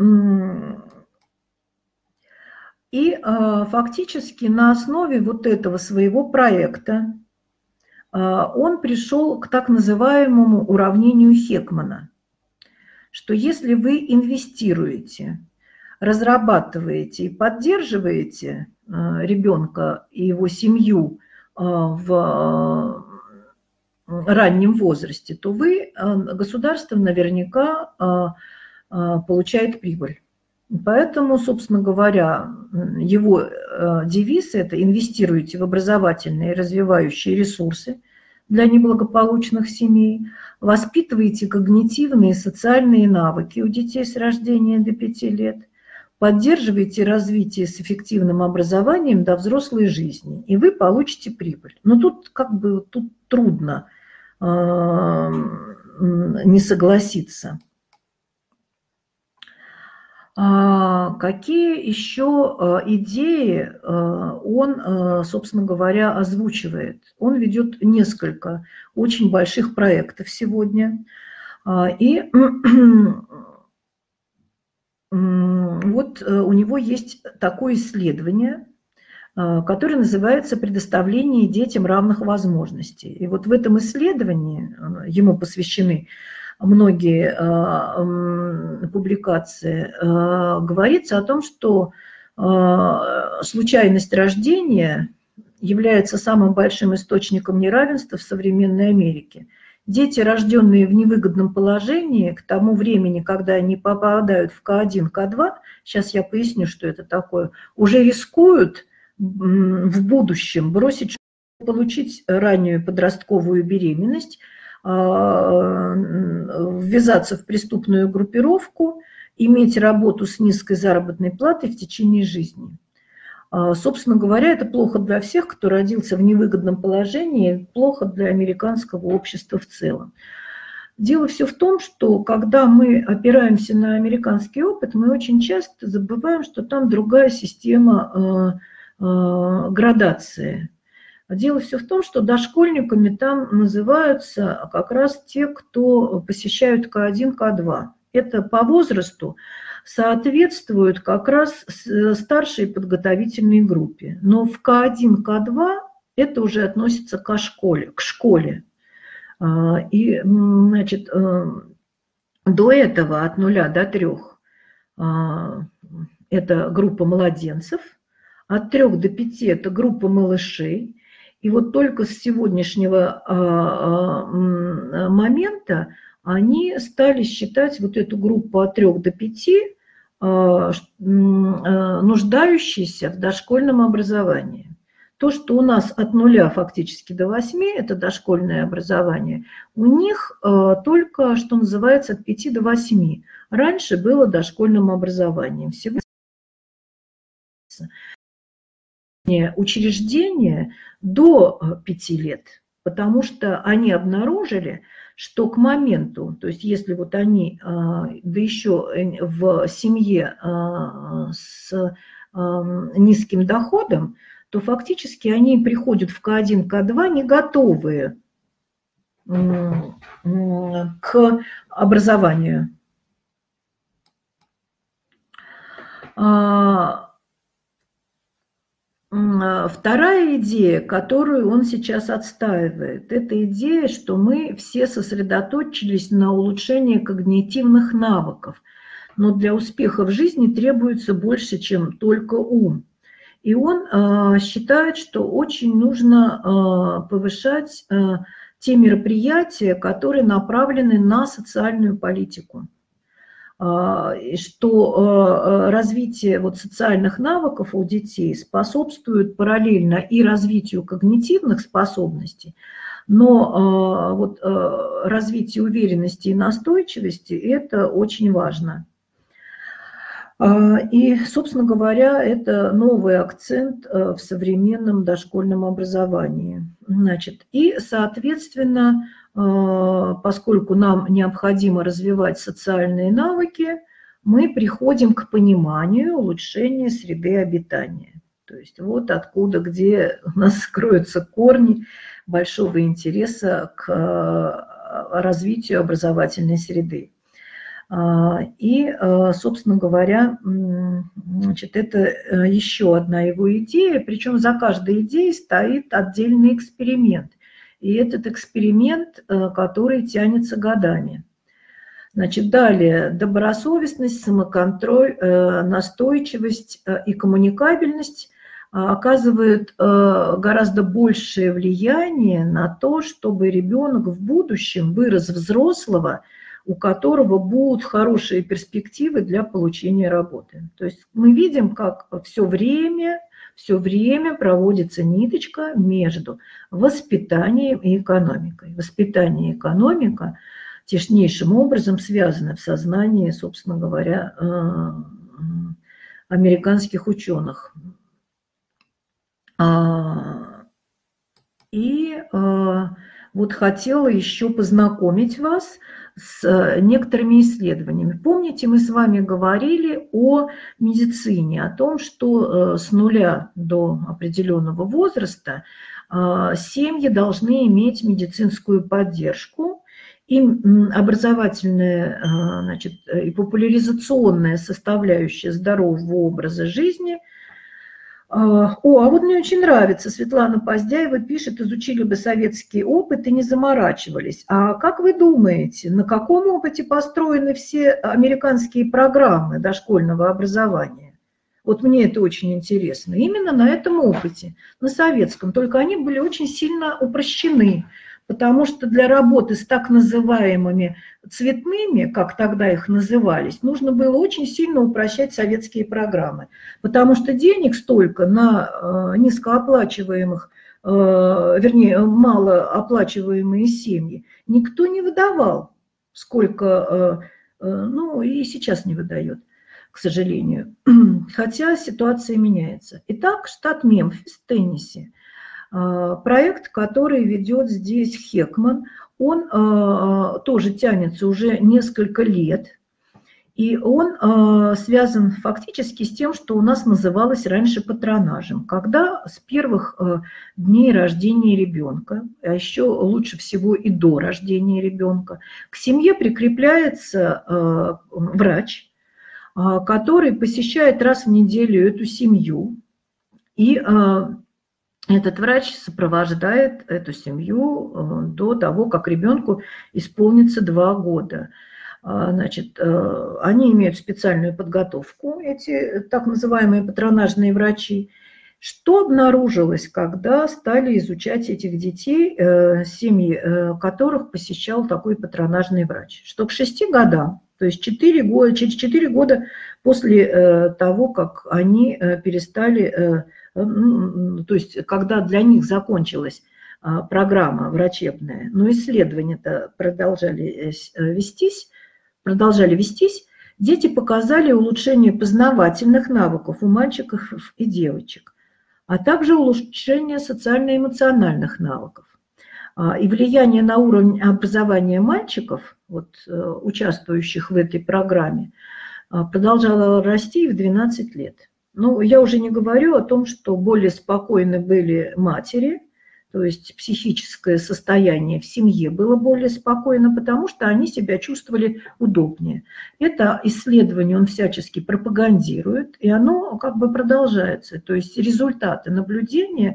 и фактически на основе вот этого своего проекта он пришел к так называемому уравнению Хекмана, что если вы инвестируете, разрабатываете и поддерживаете ребенка и его семью в раннем возрасте, то вы, государство наверняка получает прибыль. Поэтому, собственно говоря, его девиз – это «инвестируйте в образовательные и развивающие ресурсы для неблагополучных семей, воспитывайте когнитивные и социальные навыки у детей с рождения до пяти лет, поддерживайте развитие с эффективным образованием до взрослой жизни, и вы получите прибыль». Но тут как бы тут трудно э, не согласиться. Какие еще идеи он, собственно говоря, озвучивает? Он ведет несколько очень больших проектов сегодня. И вот у него есть такое исследование, которое называется «Предоставление детям равных возможностей». И вот в этом исследовании, ему посвящены многие э, публикации, э, говорится о том, что э, случайность рождения является самым большим источником неравенства в современной Америке. Дети, рожденные в невыгодном положении, к тому времени, когда они попадают в К один, К два, сейчас я поясню, что это такое, уже рискуют в будущем бросить, получить раннюю подростковую беременность, ввязаться в преступную группировку, иметь работу с низкой заработной платой в течение жизни. Собственно говоря, это плохо для всех, кто родился в невыгодном положении, плохо для американского общества в целом. Дело все в том, что когда мы опираемся на американский опыт, мы очень часто забываем, что там другая система градации. Дело все в том, что дошкольниками там называются как раз те, кто посещают К один, К два. Это по возрасту соответствует как раз старшей подготовительной группе. Но в К один, К два это уже относится к школе, к школе. И, значит, до этого от нуля до трех это группа младенцев, от трех до пяти это группа малышей. И вот только с сегодняшнего момента они стали считать вот эту группу от трех до пяти нуждающейся в дошкольном образовании. То, что у нас от нуля фактически до восьми, это дошкольное образование, у них только, что называется, от пяти до восьми. Раньше было дошкольным образованием. Сегодня учреждения до пяти лет, потому что они обнаружили, что к моменту, то есть если вот они, да еще в семье с низким доходом, то фактически они приходят в К один, К два не готовые к образованию. Вторая идея, которую он сейчас отстаивает, это идея, что мы все сосредоточились на улучшении когнитивных навыков, но для успеха в жизни требуется больше, чем только ум. И он считает, что очень нужно повышать те мероприятия, которые направлены на социальную политику. Что развитие вот социальных навыков у детей способствует параллельно и развитию когнитивных способностей, но вот развитие уверенности и настойчивости – это очень важно. И, собственно говоря, это новый акцент в современном дошкольном образовании. Значит, и, соответственно, поскольку нам необходимо развивать социальные навыки, мы приходим к пониманию улучшения среды обитания. То есть вот откуда, где у нас кроются корни большого интереса к развитию образовательной среды. И, собственно говоря, значит, это еще одна его идея, причем за каждой идеей стоит отдельный эксперимент. И этот эксперимент, который тянется годами. Значит, далее добросовестность, самоконтроль, настойчивость и коммуникабельность оказывают гораздо большее влияние на то, чтобы ребенок в будущем вырос взрослого, у которого будут хорошие перспективы для получения работы. То есть мы видим, как все время, все время проводится ниточка между воспитанием и экономикой. Воспитание и экономика теснейшим образом связаны в сознании, собственно говоря, американских ученых. И вот хотела еще познакомить вас с некоторыми исследованиями. Помните, мы с вами говорили о медицине, о том, что с нуля до определенного возраста семьи должны иметь медицинскую поддержку, и образовательная, значит, и популяризационная составляющая здорового образа жизни. О, а вот мне очень нравится, Светлана Поздяева пишет, изучили бы советский опыт и не заморачивались. А как вы думаете, на каком опыте построены все американские программы дошкольного образования? Вот мне это очень интересно. Именно на этом опыте, на советском, только они были очень сильно упрощены. Потому что для работы с так называемыми цветными, как тогда их назывались, нужно было очень сильно упрощать советские программы. Потому что денег столько на низкооплачиваемых, вернее, малооплачиваемые семьи никто не выдавал, сколько, ну и сейчас не выдает, к сожалению. Хотя ситуация меняется. Итак, штат Мемфис, Теннесси. Проект, который ведет здесь Хекман, он э, тоже тянется уже несколько лет, и он э, связан фактически с тем, что у нас называлось раньше патронажем, когда с первых э, дней рождения ребенка, а еще лучше всего и до рождения ребенка, к семье прикрепляется э, врач, э, который посещает раз в неделю эту семью, и э, этот врач сопровождает эту семью до того, как ребенку исполнится два года. Значит, они имеют специальную подготовку, эти так называемые патронажные врачи. Что обнаружилось, когда стали изучать этих детей, семьи которых посещал такой патронажный врач? Что к шести годам, то есть четыре года, через четыре года после того, как они перестали... То есть, когда для них закончилась программа врачебная, но исследования-то продолжали вестись, продолжали вестись, дети показали улучшение познавательных навыков у мальчиков и девочек, а также улучшение социально-эмоциональных навыков. И влияние на уровень образования мальчиков, вот, участвующих в этой программе, продолжало расти в двенадцать лет. Ну, я уже не говорю о том, что более спокойны были матери, то есть психическое состояние в семье было более спокойно, потому что они себя чувствовали удобнее. Это исследование он всячески пропагандирует, и оно как бы продолжается. То есть результаты наблюдения,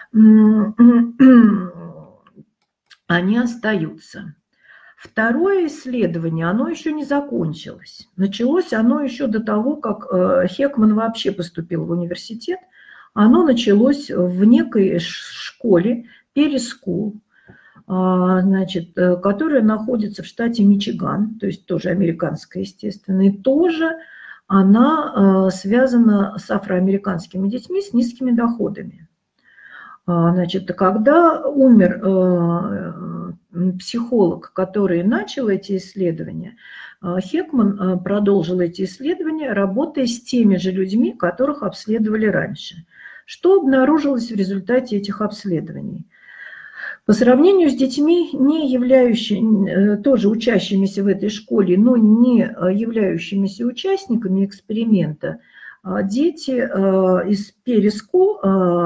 они остаются. Второе исследование, оно еще не закончилось. Началось оно еще до того, как Хекман вообще поступил в университет. Оно началось в некой школе Перри-Скул, значит, которая находится в штате Мичиган, то есть тоже американская, естественно, и тоже она связана с афроамериканскими детьми с низкими доходами. Значит, когда умер психолог, который начал эти исследования, Хекман продолжил эти исследования, работая с теми же людьми, которых обследовали раньше. Что обнаружилось в результате этих обследований? По сравнению с детьми, не являющими, тоже учащимися в этой школе, но не являющимися участниками эксперимента, дети из Переску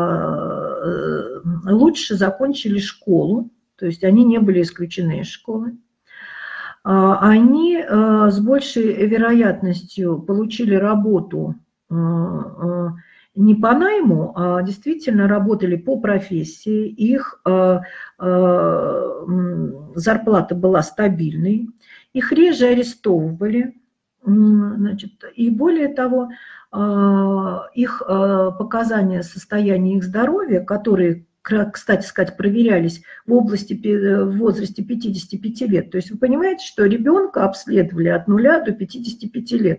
лучше закончили школу, то есть они не были исключены из школы. Они с большей вероятностью получили работу не по найму, а действительно работали по профессии, их зарплата была стабильной, их реже арестовывали, значит, и более того, их показания состояния их здоровья, которые, кстати сказать, проверялись в области, в возрасте пятидесяти пяти лет. То есть вы понимаете, что ребенка обследовали от нуля до пятидесяти пяти лет.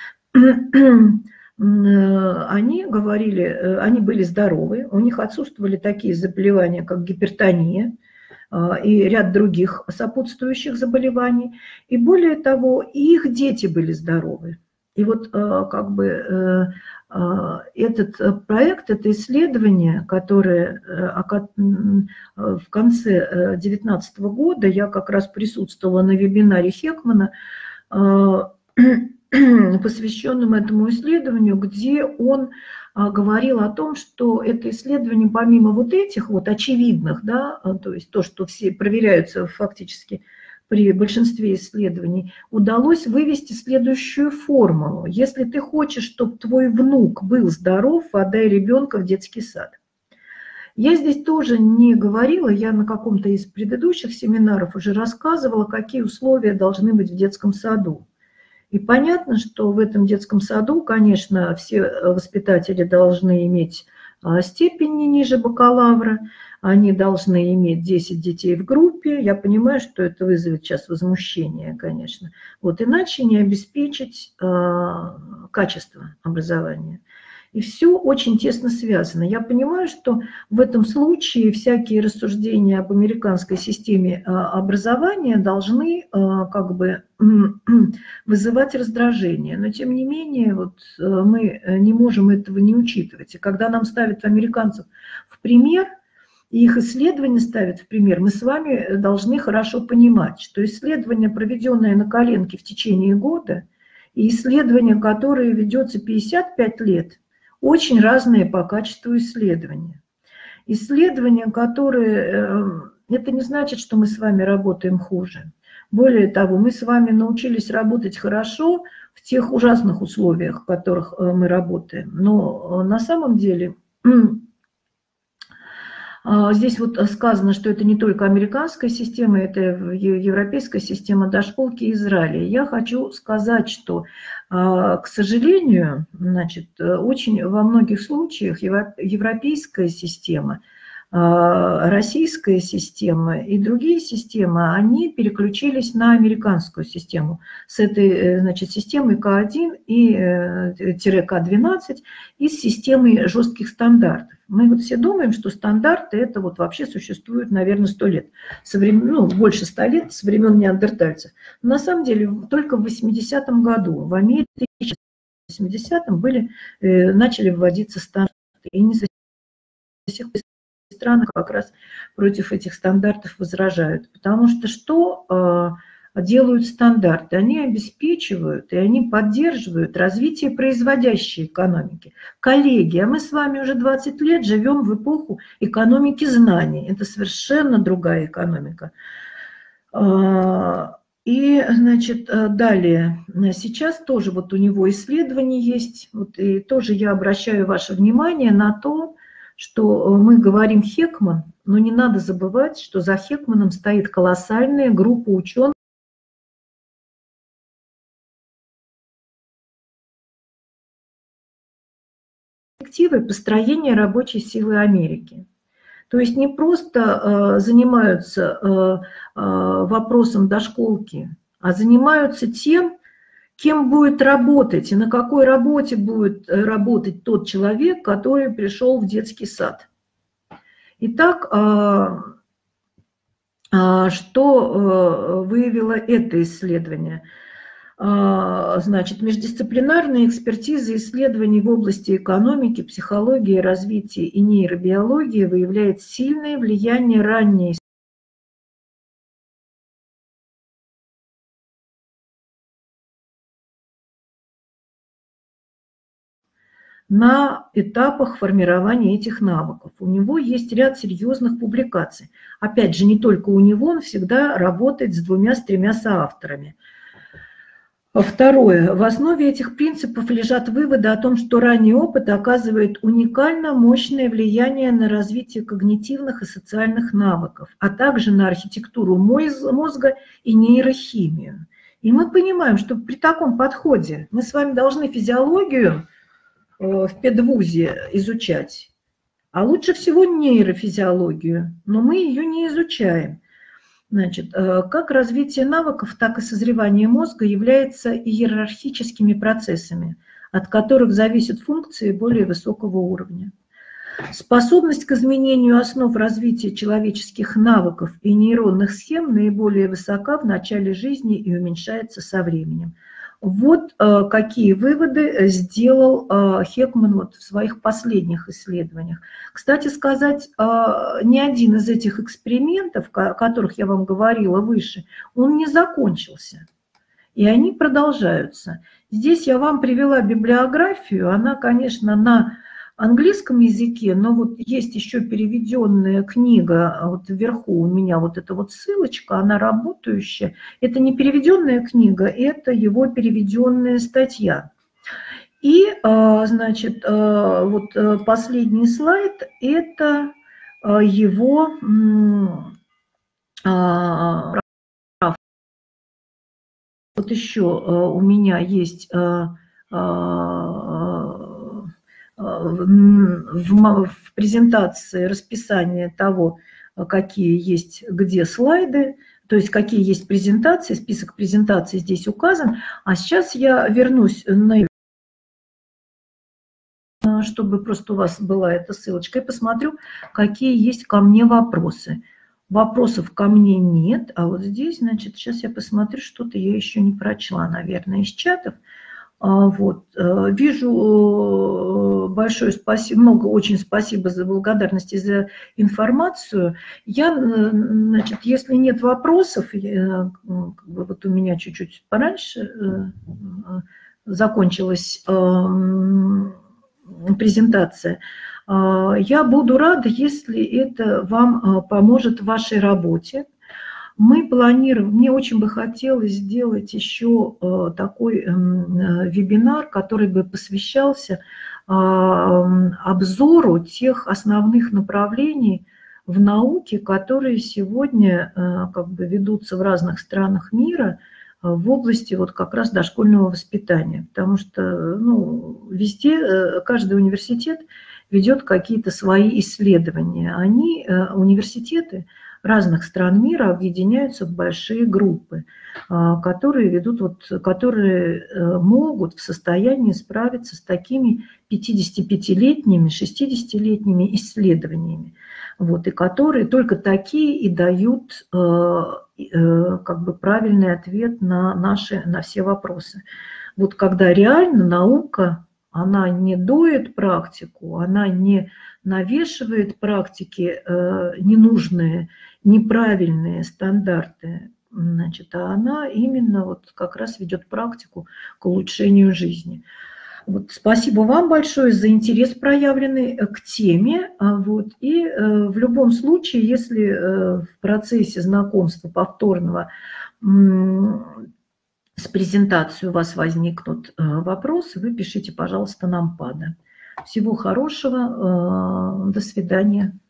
Они говорили, они были здоровы, у них отсутствовали такие заболевания, как гипертония и ряд других сопутствующих заболеваний. И более того, их дети были здоровы. И вот как бы этот проект, это исследование, которое в конце две тысячи девятнадцатого года, я как раз присутствовала на вебинаре Хекмана, посвященном этому исследованию, где он говорил о том, что это исследование, помимо вот этих вот очевидных, да, то есть то, что все проверяются фактически при большинстве исследований, удалось вывести следующую формулу. Если ты хочешь, чтобы твой внук был здоров, отдай ребенка в детский сад. Я здесь тоже не говорила, я на каком-то из предыдущих семинаров уже рассказывала, какие условия должны быть в детском саду. И понятно, что в этом детском саду, конечно, все воспитатели должны иметь степень не ниже бакалавра, они должны иметь десять детей в группе. Я понимаю, что это вызовет сейчас возмущение, конечно. Вот иначе не обеспечить качество образования. И все очень тесно связано. Я понимаю, что в этом случае всякие рассуждения об американской системе образования должны как бы вызывать раздражение. Но тем не менее вот мы не можем этого не учитывать. И когда нам ставят американцев в пример, и их исследования ставят в пример, мы с вами должны хорошо понимать, что исследование, проведенное на коленке в течение года, и исследование, которое ведется пятьдесят пять лет, очень разные по качеству исследования. Исследования, которые... Это не значит, что мы с вами работаем хуже. Более того, мы с вами научились работать хорошо в тех ужасных условиях, в которых мы работаем. Но на самом деле... Здесь вот сказано, что это не только американская система, это европейская система дошколки Израиля. Я хочу сказать, что, к сожалению, значит, очень во многих случаях европейская система, российская система и другие системы, они переключились на американскую систему. С этой, значит, системой К один и К двенадцать и с системой жестких стандартов. Мы вот все думаем, что стандарты это вот вообще существуют, наверное, сто лет, со времен, ну, больше ста лет, со времен неандертальцев. Но на самом деле только в восьмидесятом году в Америке в восьмидесятом были, э, начали вводиться стандарты. И не за сих пор страны как раз против этих стандартов возражают. Потому что что э, делают стандарты? Они обеспечивают и они поддерживают развитие производящей экономики. Коллеги, а мы с вами уже двадцать лет живем в эпоху экономики знаний. Это совершенно другая экономика. И, значит, далее, сейчас тоже вот у него исследования есть, вот, и тоже я обращаю ваше внимание на то, что мы говорим Хекман, но не надо забывать, что за Хекманом стоит колоссальная группа ученых, перспективы построения рабочей силы Америки. То есть не просто занимаются вопросом дошколки, а занимаются тем, кем будет работать и на какой работе будет работать тот человек, который пришел в детский сад. Итак, Что выявило это исследование? Значит, междисциплинарная экспертиза исследований в области экономики, психологии, развития и нейробиологии выявляет сильное влияние ранней на этапах формирования этих навыков. У него есть ряд серьезных публикаций. Опять же, не только у него, он всегда работает с двумя, с тремя соавторами. Второе. В основе этих принципов лежат выводы о том, что ранний опыт оказывает уникально мощное влияние на развитие когнитивных и социальных навыков, а также на архитектуру мозга и нейрохимию. И мы понимаем, что при таком подходе мы с вами должны физиологию в педвузе изучать, а лучше всего нейрофизиологию, но мы ее не изучаем. Значит, как развитие навыков, так и созревание мозга является иерархическими процессами, от которых зависят функции более высокого уровня. Способность к изменению основ развития человеческих навыков и нейронных схем наиболее высока в начале жизни и уменьшается со временем. Вот э, какие выводы сделал э, Хекман вот в своих последних исследованиях. Кстати сказать, э, ни один из этих экспериментов, о которых я вам говорила выше, он не закончился. И они продолжаются. Здесь я вам привела библиографию. Она, конечно, на английском языке, но вот есть еще переведенная книга, вот вверху у меня вот эта вот ссылочка, она работающая. Это не переведенная книга, это его переведенная статья. И, значит, вот последний слайд, это его вот еще у меня есть в, в презентации расписание того, какие есть где слайды, то есть какие есть презентации, список презентаций здесь указан. А сейчас я вернусь на чтобы просто у вас была эта ссылочка, и посмотрю, какие есть ко мне вопросы. Вопросов ко мне нет, а вот здесь, значит, сейчас я посмотрю, что-то я еще не прочла, наверное, из чатов. Вот. Вижу большое спасибо, много очень спасибо за благодарность и за информацию. Я, значит, если нет вопросов, я, как бы вот у меня чуть-чуть пораньше закончилась презентация, я буду рада, если это вам поможет в вашей работе. Мы планируем, мне очень бы хотелось сделать еще такой вебинар, который бы посвящался обзору тех основных направлений в науке, которые сегодня как бы ведутся в разных странах мира в области вот как раз дошкольного воспитания. Потому что ну, везде, каждый университет ведет какие-то свои исследования. Они, университеты, разных стран мира объединяются в большие группы, которые ведут, вот, которые могут в состоянии справиться с такими пятидесятипятилетними, шестидесятилетними исследованиями, вот, и которые только такие и дают как бы правильный ответ на наши, на все вопросы. Вот когда реально наука, она не доит практику, она не навешивает практике э, ненужные, неправильные стандарты, значит, а она именно вот как раз ведет практику к улучшению жизни. Вот, спасибо вам большое за интерес, проявленный к теме. Вот, и э, в любом случае, если э, в процессе знакомства повторного э, с презентацией у вас возникнут э, вопросы, вы пишите, пожалуйста, нам ПАДа. Всего хорошего, э, до свидания.